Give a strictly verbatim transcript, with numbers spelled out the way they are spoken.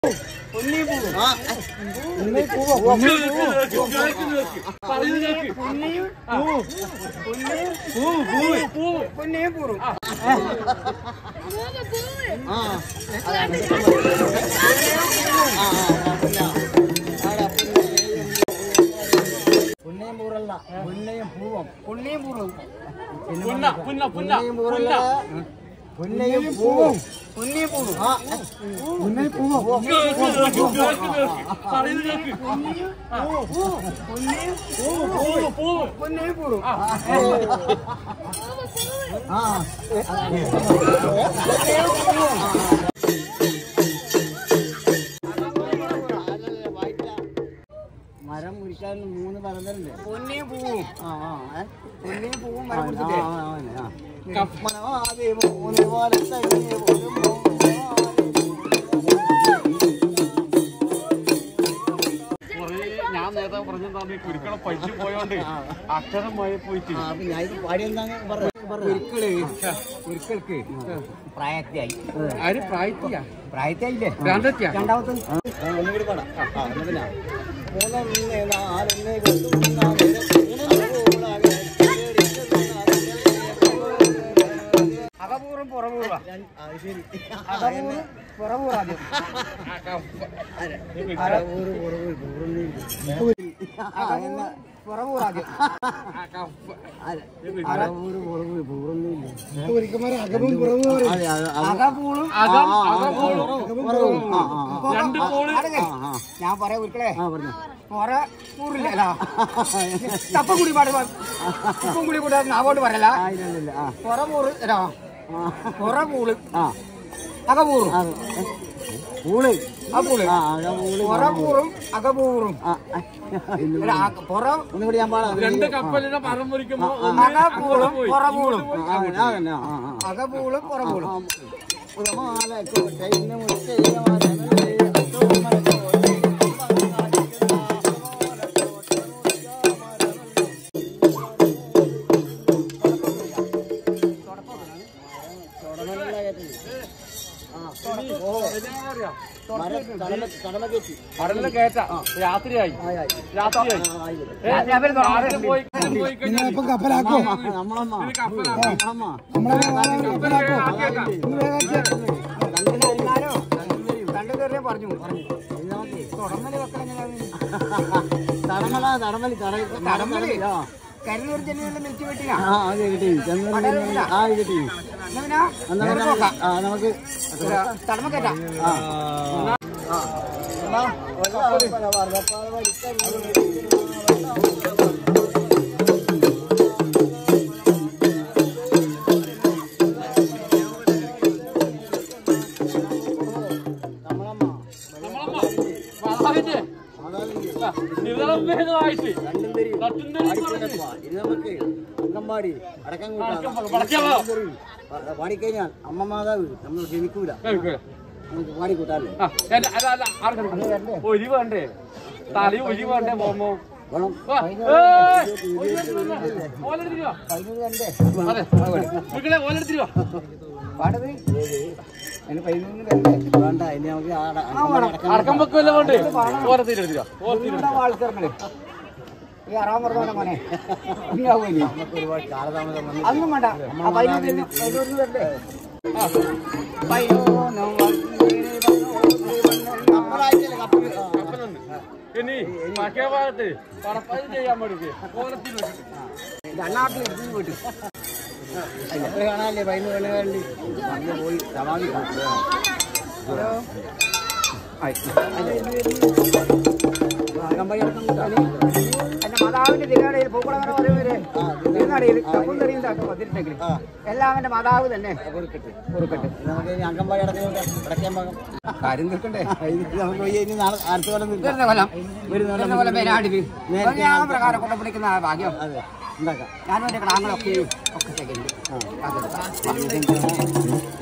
പുന്നയൂറല്ല പുന്നയും പൂവും പുന്നയും പൂവും പുന്നയും പൂവും പുന്നയും പൂവും ആ പുന്നയും പൂവും പുന്നയും പൂവും ആ മരം മുറിക്കാൻ മൂന്ന് പറഞ്ഞിട്ടുണ്ട് പൊന്നിയും പൂവും ആ ആ പൊന്നിയും പൂവും മരം മൂന്ന് പോലെ ഞാൻ നേരത്തെ പറഞ്ഞെന്താണ് കുരുക്കളെ പഠിച്ചു പോയോണ്ട് അക്ഷരം പോയി പോയിട്ട് ഞാൻ ഇത് പാടിയെന്താണ് ഒരിക്കല് ഒരിക്കൽക്ക് പ്രായത്തിയായി ആര് പ്രായത്തിയാ പ്രായത്തിയായില്ലേ രണ്ടാമത്തെ ഒന്നുകൂടി പാടാം മൂന്നൊന്ന് നാലൊന്ന് അകപൂർവം പുറപൂർവ ശരി അകപൂർവം പുറപൂർവ ആദ്യം പുറപൂറാദ്യം ഞാൻ പറയാ ഒരിക്കലേ പുറ പൂറില്ല തപ്പം കൂടി പാട് ഉപ്പും കൂടി കൂടെ അങ്ങോട്ട് പറയല പുറപൂറ് പുറപൂള് അകപൂറും പൂള് ആ പൂള് പുറപൂറും അകപൂറും ഒന്നുകൂടി ഞാൻ പാടാം രണ്ട് കപ്പലിനെ മരം മുറിക്കുമ്പോ അകപൂളും പുറപൂളും അകപൂളും പുറപൂളും കടലിൽ കയറ്റ രാത്രിയായി രാത്രിയായി പോയി കപ്പലാക്കോ രണ്ടുപേരെ പറഞ്ഞു തടമല തടമലി തടമലി കരൂർ ജില്ലയിലെ മിൽക്ക് വെട്ടിയാ നമുക്ക് തടമക്കറ്റാ അങ്കമ്പാടി അടക്കം പാടിക്കഴിഞ്ഞാൽ അമ്മ മാതാവ് നമ്മൾ ക്ഷമിക്കൂല നമുക്ക് പാടിക്കൂട്ടാല്ലേ ഒരി വേണ്ടേ തലി ഒരി വേണ്ടേ പോമോ വേണം പാടത് അതിന് പതിനൊന്ന് വേണ്ട ഇനി നമുക്ക് അടക്കം വെക്കല്ല വേണ്ടേ ആൾക്കാർക്കള് ഈ അറാൻ പറഞ്ഞ മോനെ ഇന്നാവൂലേ ഒരുപാട് കാലതാമസം അതൊന്നും വേണ്ട പതിനൊന്ന് പതിനൊന്ന് വരണ്ടേ ഇനി മറ്റേ ഭാഗത്ത് പടപ്പതി ചെയ്യാൻ വേണ്ടി കോലത്തിൽ രണ്ടാട്ടിൽ ഇടിഞ്ഞു പോയിട്ട് എത്ര കാണാനല്ലേ പതിനൊന്ന് വേണ്ട വേണ്ടി അന്ന് പോയി സമാധി അകമ്പടി അടക്കം കൂട്ടാൻ എന്റെ മാതാവിന്റെ തിരുനടയിൽ പൂക്കുളങ്ങര പറയുന്നവര് തിരുനടയിൽ തപ്പും തെറിയും പതിനെട്ടെങ്കിൽ എല്ലാം എന്റെ മാതാവ് തന്നെ കുറുക്കട്ടെ കുറുക്കട്ടെ നമുക്ക് അങ്കമ്പാടി അടക്കം അടയ്ക്കാൻ പാകം കാര്യം നിൽക്കണ്ടേ നമുക്ക് ഇനി നാളെ അടുത്ത കൊല്ലം വരുന്ന കൊല്ലം വരുന്ന കൊല്ലം പേരാടില് ഞാൻ പ്രകാരം കൊണ്ടുപിടിക്കുന്ന ഭാഗ്യം അതെ ഉണ്ടാക്കാം ഞാനും എന്റെ ക്ലാങ്ങളൊക്കെ ഒക്കെ